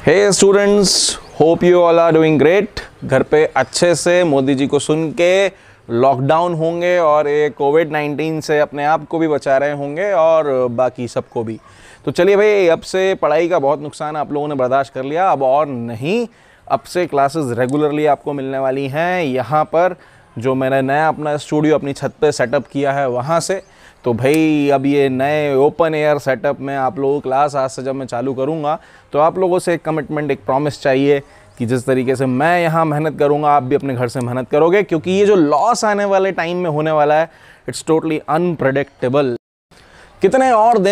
Hey students, hope you all are doing great. घर पे अच्छे से मोदी जी को सुन के लॉकडाउन होंगे और ये कोविड-19 से अपने आप को भी बचा रहे होंगे और बाकी सबको भी। तो चलिए भाई, अब से पढ़ाई का बहुत नुकसान आप लोगों ने बर्दाश्त कर लिया, अब और नहीं। अब से क्लासेस रेगुलरली आपको मिलने वाली हैं यहाँ पर, जो मैंने नया अपना स्टूडियो अपनी छत पे सेटअप किया है वहाँ से। तो भाई अब ये नए ओपन एयर सेटअप में आप लोगों की क्लास आज से जब मैं चालू करूँगा तो आप लोगों से एक कमिटमेंट, एक प्रॉमिस चाहिए कि जिस तरीके से मैं यहाँ मेहनत करूँगा आप भी अपने घर से मेहनत करोगे, क्योंकि ये जो लॉस आने वाले टाइम में होने वाला है, इट्स टोटली अनप्रेडिक्टेबल। कितने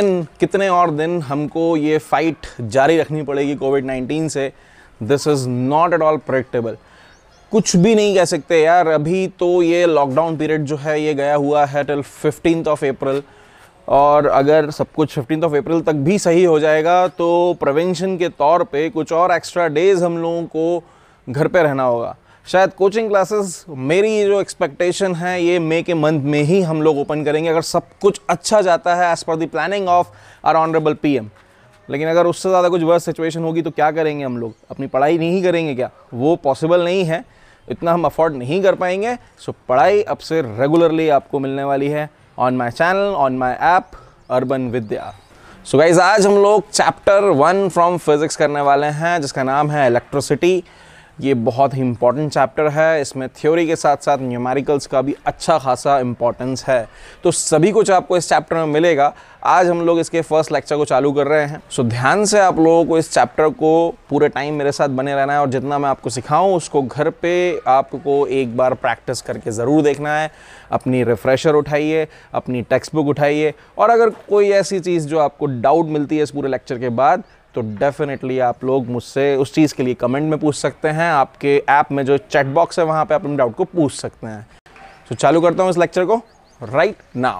और दिन हमको ये फाइट जारी रखनी पड़ेगी कोविड-19 से, this is not at all predictable. कुछ भी नहीं कह सकते यार। अभी तो ये लॉकडाउन पीरियड जो है ये गया हुआ है टिल 15th ऑफ अप्रैल, और अगर सब कुछ 15th ऑफ अप्रैल तक भी सही हो जाएगा तो प्रिवेंशन के तौर पे कुछ और एक्स्ट्रा डेज हम लोगों को घर पे रहना होगा। शायद कोचिंग क्लासेस, मेरी जो एक्सपेक्टेशन है, ये मई के मंथ में ही हम लोग ओपन करेंगे अगर सब कुछ अच्छा जाता है as per the planning of our honourable PM. लेकिन अगर उससे ज़्यादा कुछ वर्स्ट सिचुएशन होगी तो क्या करेंगे हम लोग? अपनी पढ़ाई नहीं करेंगे क्या? वो पॉसिबल नहीं है, इतना हम अफोर्ड नहीं कर पाएंगे। सो पढ़ाई अब से रेगुलरली आपको मिलने वाली है on my channel, on my app urban Vidya. So guys, आज हम लोग चैप्टर 1 फ्रॉम फिजिक्स करने वाले हैं जिसका नाम है इलेक्ट्रिसिटी। ये बहुत ही इंपॉर्टेंट चैप्टर है, इसमें थ्योरी के साथ साथ न्यूमेरिकल्स का भी अच्छा खासा इंपॉर्टेंस है। तो सभी कुछ आपको इस चैप्टर में मिलेगा। आज हम लोग इसके फर्स्ट लेक्चर को चालू कर रहे हैं। सो ध्यान से आप लोगों को इस चैप्टर को पूरे टाइम मेरे साथ बने रहना है, और जितना मैं आपको सिखाऊं उसको घर पे आपको एक बार प्रैक्टिस करके ज़रूर देखना है। अपनी रिफ्रेशर उठाइए, अपनी टेक्स्ट बुक उठाइए, और अगर कोई ऐसी चीज़ जो आपको डाउट मिलती है इस पूरे लेक्चर के बाद तो डेफिनेटली आप लोग मुझसे उस चीज़ के लिए कमेंट में पूछ सकते हैं। आपके ऐप में जो चैट बॉक्स है वहाँ पे आप अपने डाउट को पूछ सकते हैं। तो चालू करता हूँ इस लेक्चर को right now.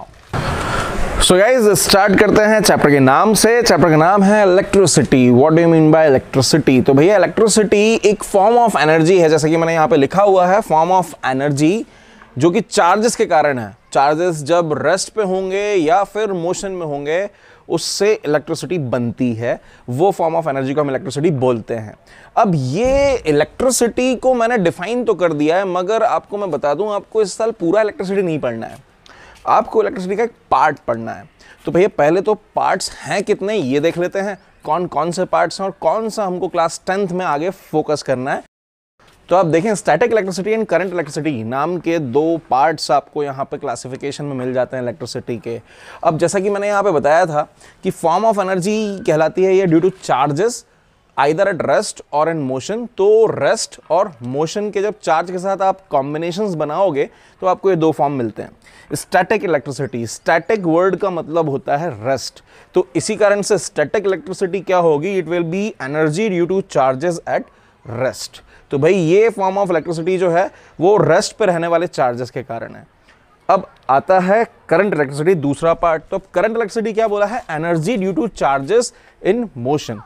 So guys, start करते हैं चैप्टर के नाम से। चैप्टर का नाम है electricity. What do you mean by electricity? तो भैया इलेक्ट्रिसिटी एक फॉर्म ऑफ एनर्जी है, जैसे कि मैंने यहाँ पे लिखा हुआ है, फॉर्म ऑफ एनर्जी जो कि चार्जेस के कारण है। चार्जेस जब रेस्ट पे होंगे या फिर मोशन में होंगे उससे इलेक्ट्रिसिटी बनती है, वो फॉर्म ऑफ एनर्जी को हम इलेक्ट्रिसिटी बोलते हैं। अब ये इलेक्ट्रिसिटी को मैंने डिफाइन तो कर दिया है, मगर आपको मैं बता दूं, आपको इस साल पूरा इलेक्ट्रिसिटी नहीं पढ़ना है, आपको इलेक्ट्रिसिटी का एक पार्ट पढ़ना है। तो भैया पहले तो पार्ट्स हैं कितने ये देख लेते हैं, कौन कौन से पार्ट्स हैं और कौन सा हमको क्लास 10th में आगे फोकस करना है। तो आप देखें, static electricity and current electricity नाम के दो पार्ट्स आपको यहाँ पे क्लासिफिकेशन में मिल जाते हैं इलेक्ट्रिसिटी के। अब जैसा कि मैंने यहाँ पे बताया था कि फॉर्म ऑफ एनर्जी कहलाती है ये due to charges either at rest और इन मोशन। तो रेस्ट और मोशन के जब चार्ज के साथ आप कॉम्बिनेशंस बनाओगे तो आपको ये दो फॉर्म मिलते हैं। स्टैटिक इलेक्ट्रिसिटी, स्टैटिक वर्ड का मतलब होता है रेस्ट, तो इसी कारण से स्टैटिक इलेक्ट्रिसिटी क्या होगी? It will be energy due to charges at rest. तो भाई ये फॉर्म ऑफ इलेक्ट्रिसिटी जो है वो रेस्ट पे रहने वाले चार्जेस के कारण है। अब आता है करंट इलेक्ट्रिसिटी, दूसरा पार्ट। तो अब करंट इलेक्ट्रिसिटी क्या बोला है? Energy due to charges in motion.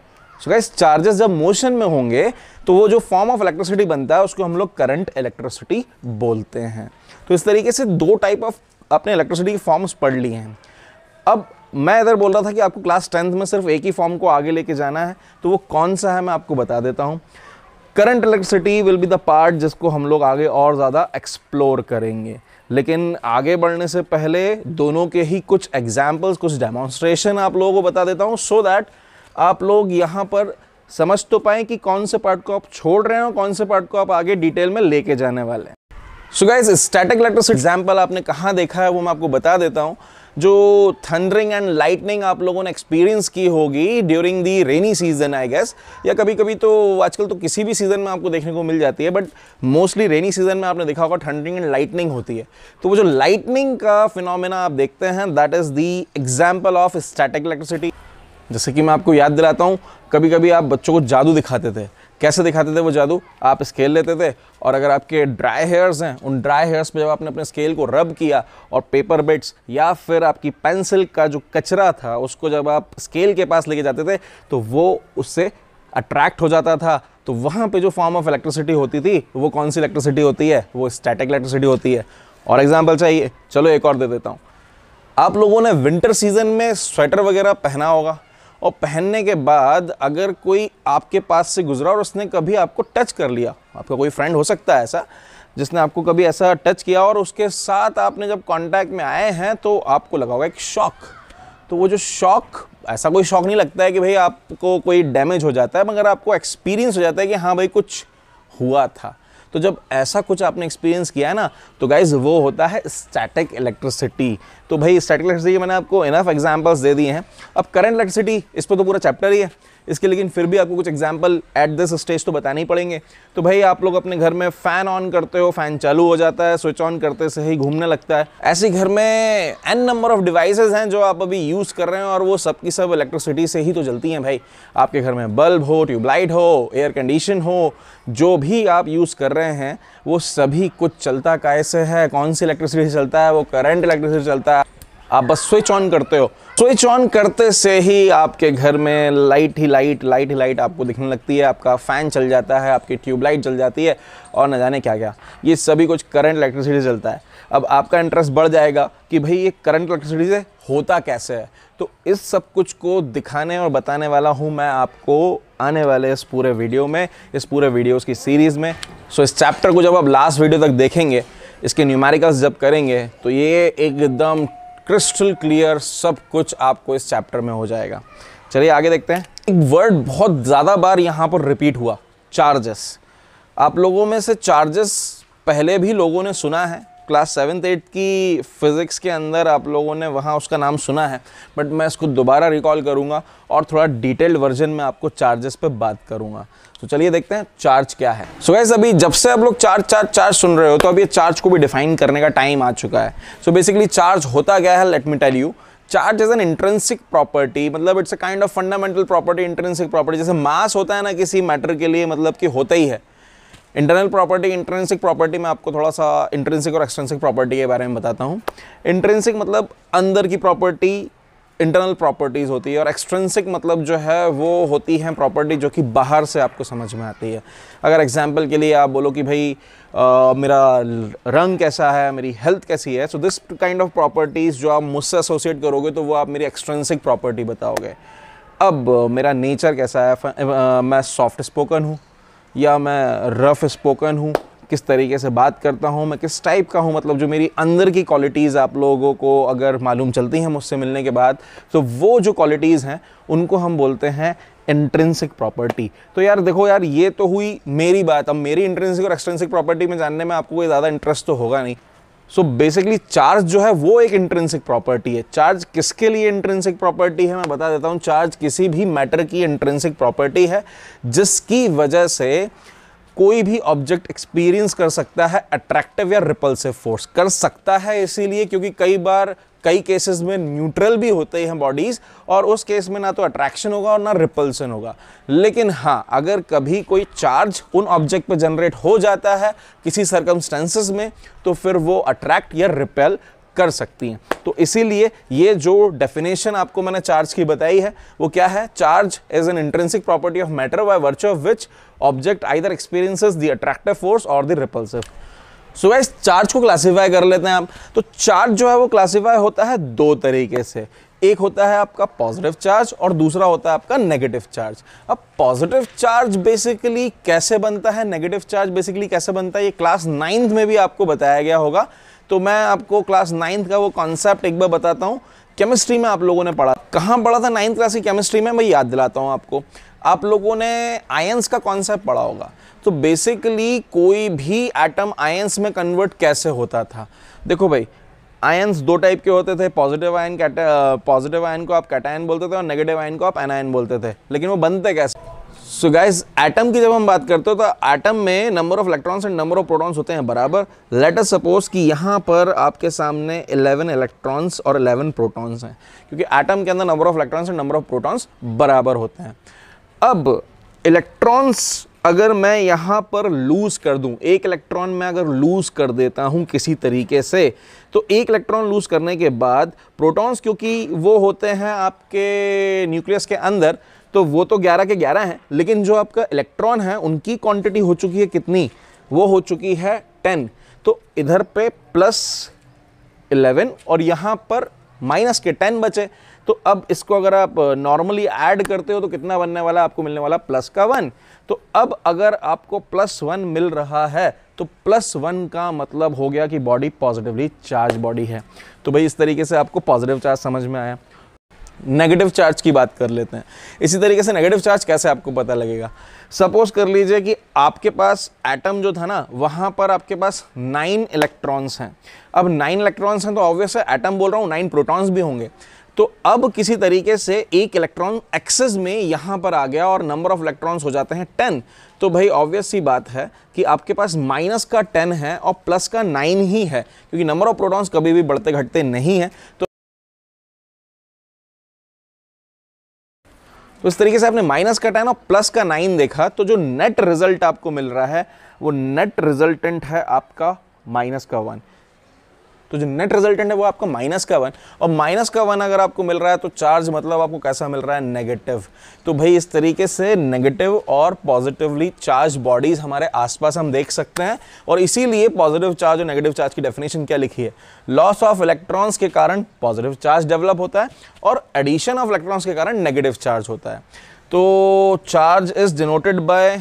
So guys, charges जब मोशन में होंगे तो वो जो फॉर्म ऑफ इलेक्ट्रिसिटी बनता है उसको हम लोग करंट इलेक्ट्रिसिटी बोलते हैं। तो इस तरीके से दो टाइप ऑफ अपने इलेक्ट्रिसिटी के फॉर्म्स पढ़ लिए हैं। अब मैं इधर बोल रहा था कि आपको क्लास 10th में सिर्फ एक ही फॉर्म को आगे लेके जाना है, तो वो कौन सा है मैं आपको बता देता हूँ। Current electricity will be the part जिसको हम लोग आगे और ज़्यादा एक्सप्लोर करेंगे, लेकिन आगे बढ़ने से पहले दोनों के ही कुछ एग्जाम्पल्स, कुछ डेमोन्स्ट्रेशन आप लोगों को बता देता हूँ, सो दैट आप लोग यहाँ पर समझ तो पाएँ कि कौन से पार्ट को आप छोड़ रहे हैं और कौन से पार्ट को आप आगे डिटेल में लेके जाने वाले हैं। So guys, static electricity example आपने कहाँ देखा है वो मैं आपको बता देता हूँ। जो थंडरिंग एंड लाइटनिंग आप लोगों ने एक्सपीरियंस की होगी during the rainy season I guess, या कभी कभी तो आजकल तो किसी भी सीजन में आपको देखने को मिल जाती है, बट मोस्टली रेनी सीजन में आपने देखा होगा थंडरिंग एंड लाइटनिंग होती है। तो वो जो लाइटनिंग का फिनोमेना आप देखते हैं, that is the example of static electricity. जैसे कि मैं आपको याद दिलाता हूँ, कभी कभी आप बच्चों को जादू दिखाते थे। कैसे दिखाते थे वो जादू? आप स्केल लेते थे और अगर आपके ड्राई हेयर्स हैं, उन ड्राई हेयर्स पे जब आपने अपने स्केल को रब किया और पेपर बिट्स या फिर आपकी पेंसिल का जो कचरा था उसको जब आप स्केल के पास लेके जाते थे तो वो उससे अट्रैक्ट हो जाता था। तो वहाँ पे जो फॉर्म ऑफ इलेक्ट्रिसिटी होती थी वो कौन सी इलेक्ट्रिसिटी होती है? वो स्टैटिक इलेक्ट्रिसिटी होती है। और एग्जाम्पल चाहिए? चलो एक और दे देता हूँ। आप लोगों ने विंटर सीजन में स्वेटर वगैरह पहना होगा और पहनने के बाद अगर कोई आपके पास से गुजरा और उसने कभी आपको टच कर लिया, आपका कोई फ्रेंड हो सकता है ऐसा जिसने आपको कभी ऐसा टच किया और उसके साथ आपने जब कांटेक्ट में आए हैं तो आपको लगा होगा एक शॉक। तो वो जो शॉक, ऐसा कोई शॉक नहीं लगता है कि भाई आपको कोई डैमेज हो जाता है, मगर आपको एक्सपीरियंस हो जाता है कि हाँ भाई कुछ हुआ था। तो जब ऐसा कुछ आपने एक्सपीरियंस किया है ना, तो गाइज वो होता है स्टैटिक इलेक्ट्रिसिटी। तो भाई स्टैटिक इलेक्ट्रिसिटी मैंने आपको इनफ एग्जांपल्स दे दिए हैं। अब करंट इलेक्ट्रिसिटी, इस पर तो पूरा चैप्टर ही है इसके, लेकिन फिर भी आपको कुछ एग्जांपल एट दिस स्टेज तो बताने ही पड़ेंगे। तो भाई आप लोग अपने घर में फ़ैन ऑन करते हो, फ़ैन चालू हो जाता है, स्विच ऑन करते से ही घूमने लगता है। ऐसे घर में एन नंबर ऑफ डिवाइसेस हैं जो आप अभी यूज़ कर रहे हैं और वो सब की सब इलेक्ट्रिसिटी से ही तो चलती हैं भाई। आपके घर में बल्ब हो, ट्यूबलाइट हो, एयर कंडीशन हो, जो भी आप यूज़ कर रहे हैं वो सभी कुछ चलता कैसे है, कौन सी इलेक्ट्रिसिटी चलता है, वो करंट इलेक्ट्रिसिटी चलता है। आप बस स्विच ऑन करते हो, स्विच ऑन करते से ही आपके घर में लाइट ही लाइट आपको दिखने लगती है, आपका फ़ैन चल जाता है, आपकी ट्यूबलाइट चल जाती है और न जाने क्या क्या, ये सभी कुछ करंट इलेक्ट्रिसिटी चलता है। अब आपका इंटरेस्ट बढ़ जाएगा कि भाई ये करंट इलेक्ट्रिसिटी से होता कैसे है। तो इस सब कुछ को दिखाने और बताने वाला हूँ मैं आपको आने वाले इस पूरे वीडियो में, इस पूरे वीडियोज़ की सीरीज़ में। सो इस चैप्टर को जब आप लास्ट वीडियो तक देखेंगे, इसके न्यूमेरिकल्स जब करेंगे, तो ये एकदम क्रिस्टल क्लियर सब कुछ आपको इस चैप्टर में हो जाएगा। चलिए आगे देखते हैं। एक वर्ड बहुत ज़्यादा बार यहाँ पर रिपीट हुआ, चार्जेस। आप लोगों में से चार्जेस पहले भी लोगों ने सुना है, क्लास 7th-8th की फिज़िक्स के अंदर आप लोगों ने वहाँ उसका नाम सुना है, बट मैं इसको दोबारा रिकॉल करूँगा और थोड़ा डिटेल्ड वर्जन में आपको चार्जेस पे बात करूँगा। तो चलिए देखते हैं चार्ज क्या है। सो गाइस, अभी जब से आप लोग चार्ज सुन रहे हो तो अभी चार्ज को भी डिफाइन करने का टाइम आ चुका है। सो बेसिकली चार्ज होता क्या है, let me tell you. Charge is an intrinsic property, मतलब it's a kind of fundamental property, intrinsic property. जैसे मास होता है ना किसी मैटर के लिए, मतलब कि होता ही है। इंटरनल प्रॉपर्टी, इंट्रिंसिक प्रॉपर्टी में आपको थोड़ा सा इंट्रिंसिक और एक्सट्रिंसिक प्रॉपर्टी के बारे में बताता हूँ। इंट्रिंसिक मतलब अंदर की प्रॉपर्टी, इंटरनल प्रॉपर्टीज़ होती है, और एक्सट्रिंसिक मतलब जो है वो होती हैं प्रॉपर्टी जो कि बाहर से आपको समझ में आती है। अगर एग्जांपल के लिए आप बोलो कि भाई मेरा रंग कैसा है, मेरी हेल्थ कैसी है, so this kind of properties जो आप मुझसे एसोसिएट करोगे तो वो आप मेरी एक्सट्रिंसिक प्रॉपर्टी बताओगे। अब मेरा नेचर कैसा है, मैं सॉफ्ट स्पोकन हूँ या मैं रफ स्पोकन हूँ, किस तरीके से बात करता हूँ, मैं किस टाइप का हूँ, मतलब जो मेरी अंदर की क्वालिटीज़ आप लोगों को अगर मालूम चलती हैं मुझसे मिलने के बाद, तो वो जो क्वालिटीज़ हैं उनको हम बोलते हैं इंट्रिंसिक प्रॉपर्टी। तो यार देखो यार, ये तो हुई मेरी बात। अब मेरी इंट्रिंसिक और एक्सट्रिंसिक प्रॉपर्टी में जानने में आपको कोई ज़्यादा इंटरेस्ट तो होगा नहीं। सो बेसिकली चार्ज जो है वो एक इंट्रिंसिक प्रॉपर्टी है। चार्ज किसके लिए इंट्रिंसिक प्रॉपर्टी है मैं बता देता हूँ। चार्ज किसी भी मैटर की इंट्रिंसिक प्रॉपर्टी है जिसकी वजह से कोई भी ऑब्जेक्ट एक्सपीरियंस कर सकता है अट्रैक्टिव या रिपल्सिव फोर्स। कर सकता है इसीलिए क्योंकि कई केसेस में न्यूट्रल भी होते हैं बॉडीज, और उस केस में ना तो अट्रैक्शन होगा और ना रिपल्सन होगा। लेकिन हाँ, अगर कभी कोई चार्ज उन ऑब्जेक्ट पे जनरेट हो जाता है किसी सर्कमस्टेंसेस में, तो फिर वो अट्रैक्ट या रिपेल कर सकती हैं। तो इसीलिए ये जो डेफिनेशन आपको मैंने चार्ज की बताई है वो क्या है, charge is an intrinsic property of matter by virtue of which object either experiences the attractive force और the repulsive. So guys, charge को क्लासिफाई कर लेते हैं आप। तो चार्ज जो है वो क्लासिफाई होता है दो तरीके से। एक होता है आपका पॉजिटिव चार्ज और दूसरा होता है आपका नेगेटिव चार्ज। अब पॉजिटिव चार्ज बेसिकली कैसे बनता है, नेगेटिव चार्ज बेसिकली कैसे बनता है, ये क्लास 9th में भी आपको बताया गया होगा। तो मैं आपको क्लास 9th का वो कॉन्सेप्ट एक बार बताता हूँ। केमिस्ट्री में आप लोगों ने पढ़ा, कहाँ पढ़ा था 9th क्लास की केमिस्ट्री में, मैं याद दिलाता हूँ आपको। आप लोगों ने आयंस का कॉन्सेप्ट पढ़ा होगा। तो बेसिकली कोई भी एटम आयंस में कन्वर्ट कैसे होता था। देखो भाई, आयंस दो टाइप के होते थे। पॉजिटिव आयन को आप कैटायन बोलते थे और नेगेटिव आयन को आप एनायन बोलते थे। लेकिन वो बनते कैसे। सो गाइस, एटम की जब हम बात करते हो तो एटम में number of electrons and number of protons होते हैं बराबर। लेट अस सपोज कि यहाँ पर आपके सामने 11 इलेक्ट्रॉन्स और 11 प्रोटॉन्स हैं, क्योंकि एटम के अंदर number of electrons and number of protons बराबर होते हैं। अब इलेक्ट्रॉन्स अगर मैं यहाँ पर लूज कर दूं, एक इलेक्ट्रॉन में अगर लूज कर देता हूँ किसी तरीके से, तो एक इलेक्ट्रॉन लूज करने के बाद प्रोटॉन्स, क्योंकि वो होते हैं आपके न्यूक्लियस के अंदर, तो वो तो 11 के 11 हैं, लेकिन जो आपका इलेक्ट्रॉन है उनकी क्वांटिटी हो चुकी है कितनी, वो हो चुकी है 10। तो इधर पे +11 और यहाँ पर -10 बचे। तो अब इसको अगर आप नॉर्मली ऐड करते हो तो कितना बनने वाला, आपको मिलने वाला प्लस का 1। तो अब अगर आपको +1 मिल रहा है तो +1 का मतलब हो गया कि बॉडी पॉजिटिवली चार्ज बॉडी है। तो भाई इस तरीके से आपको पॉजिटिव चार्ज समझ में आया। नेगेटिव चार्ज की बात कर लेते हैं। इसी तरीके से नेगेटिव चार्ज कैसे आपको पता लगेगा, सपोज कर लीजिए कि आपके पास एटम जो था ना, वहां पर आपके पास 9 इलेक्ट्रॉन्स हैं। अब 9 इलेक्ट्रॉन्स हैं तो ऑब्वियस है एटम बोल रहा हूं, 9 प्रोटॉन्स भी होंगे। तो अब किसी तरीके से एक इलेक्ट्रॉन एक्सेस में यहां पर आ गया और नंबर ऑफ इलेक्ट्रॉन्स हो जाते हैं 10। तो भाई ऑब्वियस सी बात है कि आपके पास माइनस का 10 है और प्लस का 9 ही है, क्योंकि नंबर ऑफ प्रोटॉन्स कभी भी बढ़ते घटते नहीं है। तो इस तरीके से आपने माइनस का 10 और प्लस का 9 देखा, तो जो नेट रिजल्ट आपको मिल रहा है वो नेट रिजल्टेंट है आपका माइनस का 1। तो जो नेट रिजल्टेंट है वो आपका माइनस का 1, और माइनस का 1 अगर आपको मिल रहा है तो चार्ज मतलब आपको कैसा मिल रहा है, नेगेटिव। तो भाई इस तरीके से नेगेटिव और पॉजिटिवली चार्ज बॉडीज हमारे आसपास हम देख सकते हैं। और इसीलिए पॉजिटिव चार्ज और नेगेटिव चार्ज की डेफिनेशन क्या लिखी है, लॉस ऑफ इलेक्ट्रॉन्स के कारण पॉजिटिव चार्ज डेवलप होता है और एडिशन ऑफ इलेक्ट्रॉन्स के कारण नेगेटिव चार्ज होता है। तो चार्ज इज डिनोटेड बाय,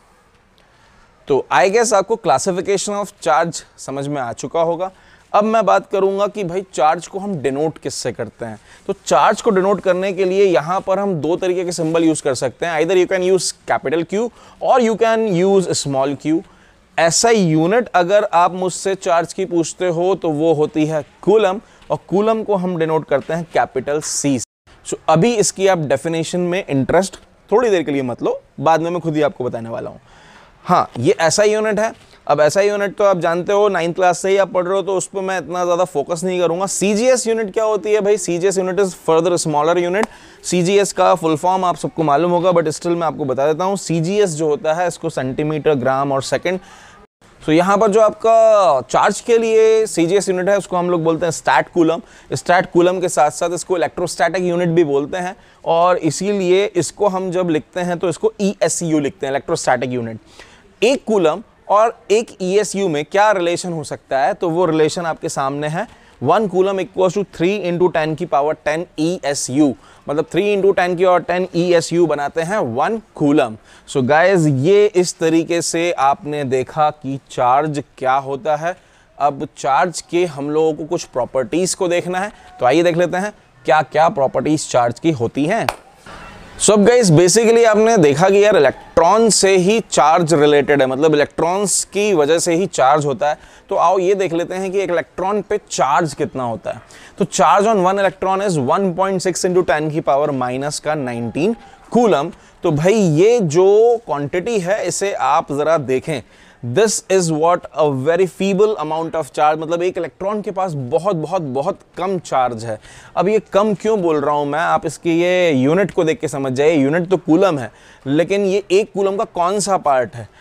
तो आई गेस आपको क्लासिफिकेशन ऑफ चार्ज समझ में आ चुका होगा। अब मैं बात करूंगा कि भाई चार्ज को हम डिनोट किससे करते हैं। तो चार्ज को डिनोट करने के लिए यहां पर हम दो तरीके के सिंबल यूज कर सकते हैं, either you can use capital Q और you can use small q। ऐसा यूनिट अगर आप मुझसे चार्ज की पूछते हो तो वो होती है कूलम, और कूलम को हम डिनोट करते हैं कैपिटल C। सो अभी इसकी आप डेफिनेशन में इंटरेस्ट थोड़ी देर के लिए मत लो, बाद में मैं खुद ही आपको बताने वाला हूं। हाँ, ये ऐसा यूनिट है। अब ऐसा यूनिट तो आप जानते हो, 9th क्लास से ही आप पढ़ रहे हो, तो उस पर मैं इतना ज़्यादा फोकस नहीं करूंगा। CGS यूनिट क्या होती है भाई, CGS unit is further smaller unit. CGS का फुल फॉर्म आप सबको मालूम होगा, बट स्टिल मैं आपको बता देता हूँ। CGS जो होता है इसको सेंटीमीटर, ग्राम और सेकेंड। तो यहाँ पर जो आपका चार्ज के लिए CGS यूनिट है उसको हम लोग बोलते हैं स्टैट कूलम। स्टैट कूलम के साथ साथ इसको इलेक्ट्रोस्टैटिक यूनिट भी बोलते हैं, और इसीलिए इसको हम जब लिखते हैं तो इसको ESU लिखते हैं, इलेक्ट्रोस्टैटिक यूनिट। एक कूलम और एक ESU में क्या रिलेशन हो सकता है, तो वो रिलेशन आपके सामने है। 1 कूलम इक्वल्स टू 3 × 10 की पावर 10 ESU, मतलब 3 × 10 की और 10 ESU बनाते हैं 1 कूलम। सो गाइज, ये इस तरीके से आपने देखा कि चार्ज क्या होता है। अब चार्ज के हम लोगों को कुछ प्रॉपर्टीज को देखना है, तो आइए देख लेते हैं क्या क्या प्रॉपर्टीज चार्ज की होती हैं। सो अब गाइस, बेसिकली आपने देखा कि यार इलेक्ट्रॉन से ही चार्ज रिलेटेड है, मतलब इलेक्ट्रॉन्स की वजह से ही चार्ज होता है। तो आओ ये देख लेते हैं कि एक इलेक्ट्रॉन पे चार्ज कितना होता है। तो चार्ज ऑन 1 इलेक्ट्रॉन इज 1.6 × 10 की पावर -19 कूलम। तो भाई ये जो क्वांटिटी है इसे आप जरा देखें, this is what a very feeble amount of charge, मतलब एक इलेक्ट्रॉन के पास बहुत बहुत बहुत कम चार्ज है। अब ये कम क्यों बोल रहा हूं मैं, आप इसके ये यूनिट को देख के समझ जाइए। यूनिट तो कूलम है, लेकिन ये एक कूलम का कौन सा पार्ट है।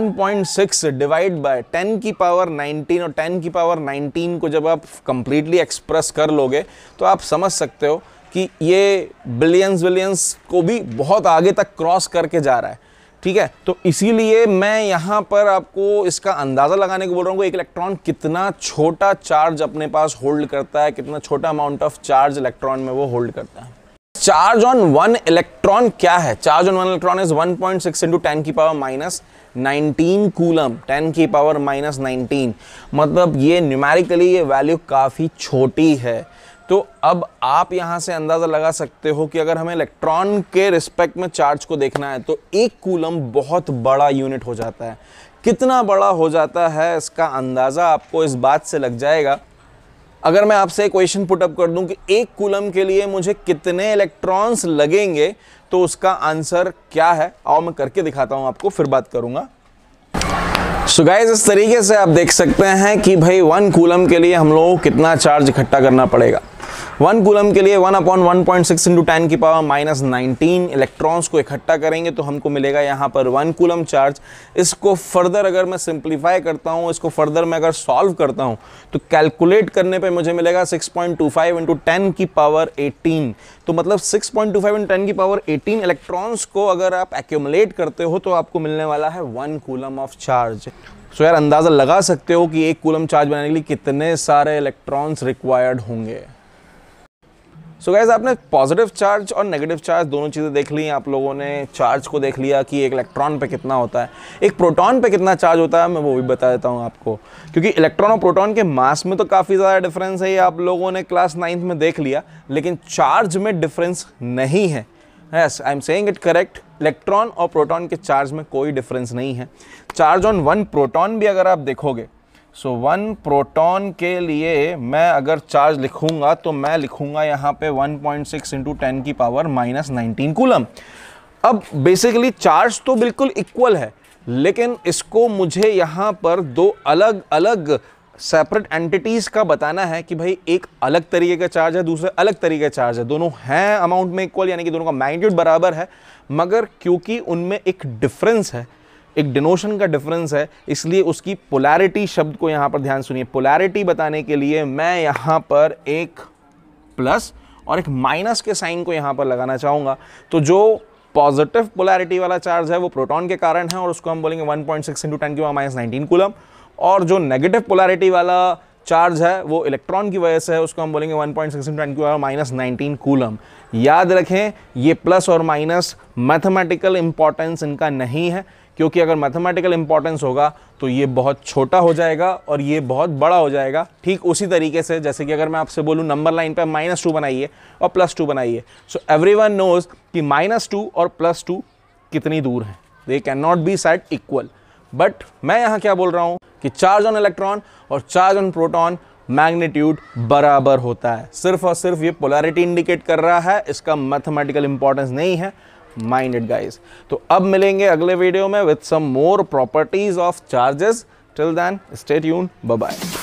1.6 डिवाइड बाय 10 की पावर 19, और 10 की पावर 19 को जब आप कंप्लीटली एक्सप्रेस कर लोगे तो आप समझ सकते हो कि ये बिलियंस विलियंस को भी बहुत आगे तक क्रॉस करके जा रहा है। ठीक है, तो इसीलिए मैं यहाँ पर आपको इसका अंदाज़ा लगाने को बोल रहा हूँ कि एक इलेक्ट्रॉन कितना छोटा चार्ज अपने पास होल्ड करता है, कितना छोटा अमाउंट ऑफ चार्ज इलेक्ट्रॉन में वो होल्ड करता है। चार्ज ऑन 1 इलेक्ट्रॉन क्या है, चार्ज ऑन 1 इलेक्ट्रॉन इज 1.6 × 10 की पावर -19 कूलम, 10 की पावर -19, मतलब ये न्यूमेरिकली ये वैल्यू काफ़ी छोटी है। तो अब आप यहां से अंदाजा लगा सकते हो कि अगर हमें इलेक्ट्रॉन के रिस्पेक्ट में चार्ज को देखना है तो एक कूलम बहुत बड़ा यूनिट हो जाता है। कितना बड़ा हो जाता है इसका अंदाजा आपको इस बात से लग जाएगा। अगर मैं आपसे एक क्वेश्चन पुट अप कर दूं कि एक कूलम के लिए मुझे कितने इलेक्ट्रॉन्स लगेंगे, तो उसका आंसर क्या है, आओ मैं करके दिखाता हूं आपको, फिर बात करूंगा। सो गाइस, इस तरीके से आप देख सकते हैं कि भाई 1 कूलम के लिए हम लोगों को कितना चार्ज इकट्ठा करना पड़ेगा। 1 कूलम के लिए 1/1.6 × 10 की पावर -19 इलेक्ट्रॉन्स को इकट्ठा करेंगे तो हमको मिलेगा यहाँ पर 1 कूलम चार्ज। इसको फर्दर अगर मैं सिंप्लीफाई करता हूँ, इसको फर्दर मैं अगर सॉल्व करता हूँ तो कैलकुलेट करने पे मुझे मिलेगा 6.25 × 10 की पावर 18। तो मतलब 6.25 × 10 की पावर 18 इलेक्ट्रॉन्स को अगर आप एक्यूमुलेट करते हो तो आपको मिलने वाला है 1 कूलम ऑफ चार्ज। सो यार अंदाज़ा लगा सकते हो कि एक कूलम चार्ज बनाने के लिए कितने सारे इलेक्ट्रॉन्स रिक्वायर्ड होंगे। सो गाइस, आपने पॉजिटिव चार्ज और नेगेटिव चार्ज दोनों चीज़ें देख ली। आप लोगों ने चार्ज को देख लिया कि एक इलेक्ट्रॉन पे कितना होता है, एक प्रोटॉन पे कितना चार्ज होता है, मैं वो भी बता देता हूँ आपको, क्योंकि इलेक्ट्रॉन और प्रोटॉन के मास में तो काफ़ी ज़्यादा डिफरेंस है, ये आप लोगों ने क्लास 9th में देख लिया, लेकिन चार्ज में डिफरेंस नहीं है। Yes, I am saying it correct, electron और प्रोटॉन के चार्ज में कोई डिफरेंस नहीं है। चार्ज ऑन 1 प्रोटॉन भी अगर आप देखोगे, सो 1 प्रोटॉन के लिए मैं अगर चार्ज लिखूंगा तो मैं लिखूंगा यहाँ पे 1.6 इंटू 10 की पावर -19 कूलम। अब बेसिकली चार्ज तो बिल्कुल इक्वल है, लेकिन इसको मुझे यहाँ पर दो अलग अलग सेपरेट एंटिटीज़ का बताना है कि भाई एक अलग तरीके का चार्ज है, दूसरे अलग तरीके का चार्ज है, दोनों हैं अमाउंट में इक्वल, यानी कि दोनों का मैग्नीट्यूड बराबर है, मगर क्योंकि उनमें एक डिफरेंस है, एक डिनोशन का डिफरेंस है, इसलिए उसकी पोलैरिटी शब्द को यहाँ पर ध्यान सुनिए। पोलैरिटी बताने के लिए मैं यहाँ पर एक प्लस और एक माइनस के साइन को यहाँ पर लगाना चाहूँगा। तो जो पॉजिटिव पोलैरिटी वाला चार्ज है वो प्रोटॉन के कारण है और उसको हम बोलेंगे 1.6 इंटू 10 की पावर -19 कूलम, और जो नेगेटिव पोलैरिटी वाला चार्ज है वो इलेक्ट्रॉन की वजह से है, उसको हम बोलेंगे 1.6 इंटू 10 की पावर -19 कूलम। याद रखें, ये प्लस और माइनस मैथमेटिकल इंपॉर्टेंस इनका नहीं है, क्योंकि अगर मैथमेटिकल इंपॉर्टेंस होगा तो ये बहुत छोटा हो जाएगा और ये बहुत बड़ा हो जाएगा। ठीक उसी तरीके से जैसे कि अगर मैं आपसे बोलूँ नंबर लाइन पे -2 बनाइए और +2 बनाइए, सो एवरीवन नोज कि -2 और +2 कितनी दूर हैं, they can not be set equal. But मैं यहाँ क्या बोल रहा हूँ कि चार्ज ऑन इलेक्ट्रॉन और चार्ज ऑन प्रोटॉन मैग्नीट्यूड बराबर होता है, सिर्फ और सिर्फ ये पोलैरिटी इंडिकेट कर रहा है, इसका मैथमेटिकल इंपॉर्टेंस नहीं है। Mind it guys. तो अब मिलेंगे अगले वीडियो में with some more properties of charges. Till then stay tuned, bye bye.